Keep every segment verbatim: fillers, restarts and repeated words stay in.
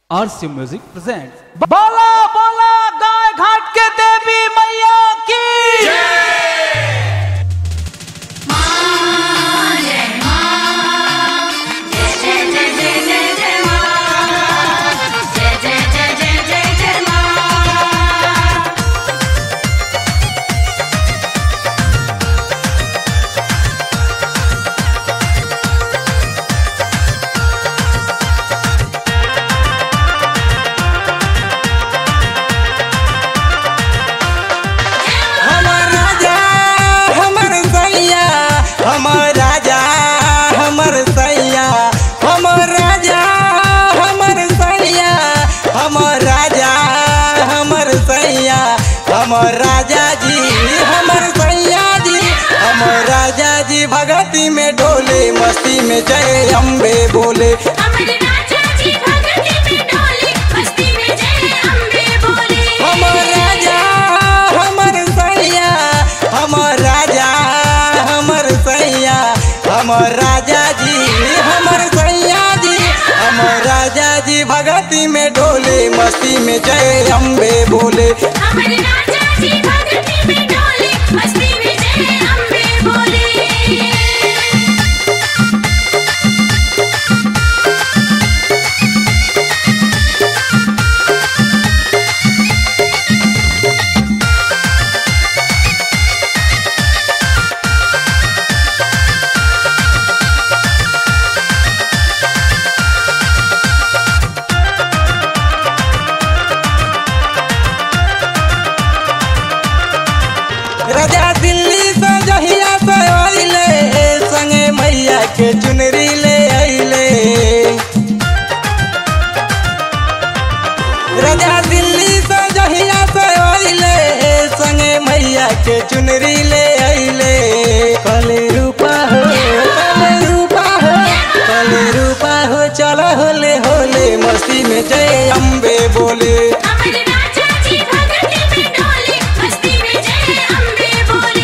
आरसी music present बोला बोला गाय घाट के देवी मैया की हमर राजा जी हमर सैया जी हमर राजा जी भगती में डोले मस्ती में जय अम्बे बोले। हमर राजा जी भगती में डोले मस्ती में जय अम्बे बोले। हमर राजा हमर सैया हमर राजा हमर सैया हमर राजा जी हमर सैया जी हमर राजा जी भगती में डोले मस्ती में जय अम्बे बोले। हमर राजा जी भगती में डोले मस्ती में जय अम्बे बोले। राजा दिल्ली से जहिया से आइले संगे मैया के चुनरी ले आइले। राजा दिल्ली से जहिया से आइले संगे मैया के चुनरी ले आइले। कले रूपा हो कले रूपा हो कले रूपा हो चलो होले होले मस्ती में जय अम्बे बोले। हमर राजा जी भगती में डोले मस्ती में जय अम्बे बोले।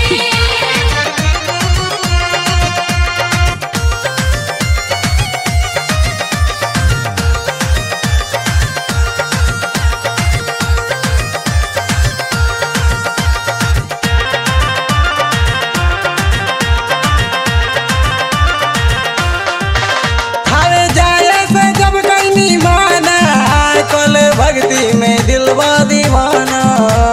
थारे जाए से जब कहीं माना कल भक्ति में दिलवा दीवाना।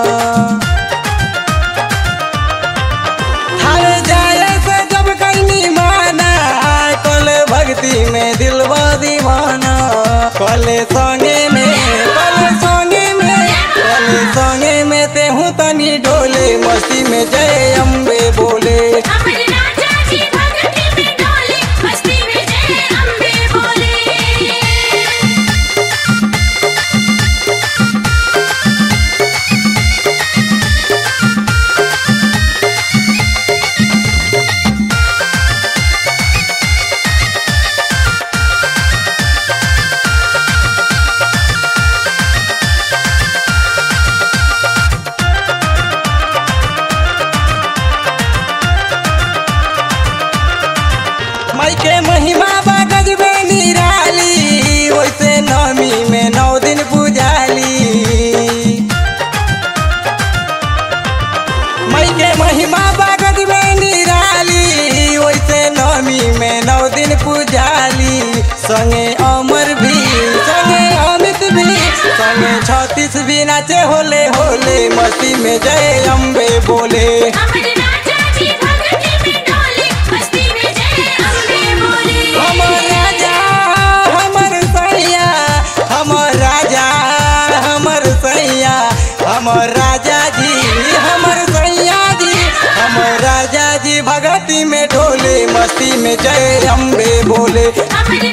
थारे जाए से जब कहीं माना कल भक्ति में दिलवा दीवाना। कल संगे में कल संगे में कल संगे में ते हूँ तनी डोले मस्ती में जय अम्बे बोले। हमर राजा जी भगती में डोले मस्ती में जय अम्बे बोले। माई के महिमा बागज में निराली वैसे नवमी में नौ दिन पूजाली। माई के महिमा बागज में निराली वैसे नवमी में नौ दिन पूजाली। संगे अमर भी संगे अमित भी संगे छत्तीस भी नाचे होले होले मस्ती में जय अम्बे बोले। हमर राजा जी भगती में डोले मस्ती में जय अम्बे बोले। हमर राजा हमर सैया हमर राजा हमर सैया हमर राजा जी हमर सैया जी हमर राजा जी भगती में डोले मस्ती में जय अम्बे बोले। हमर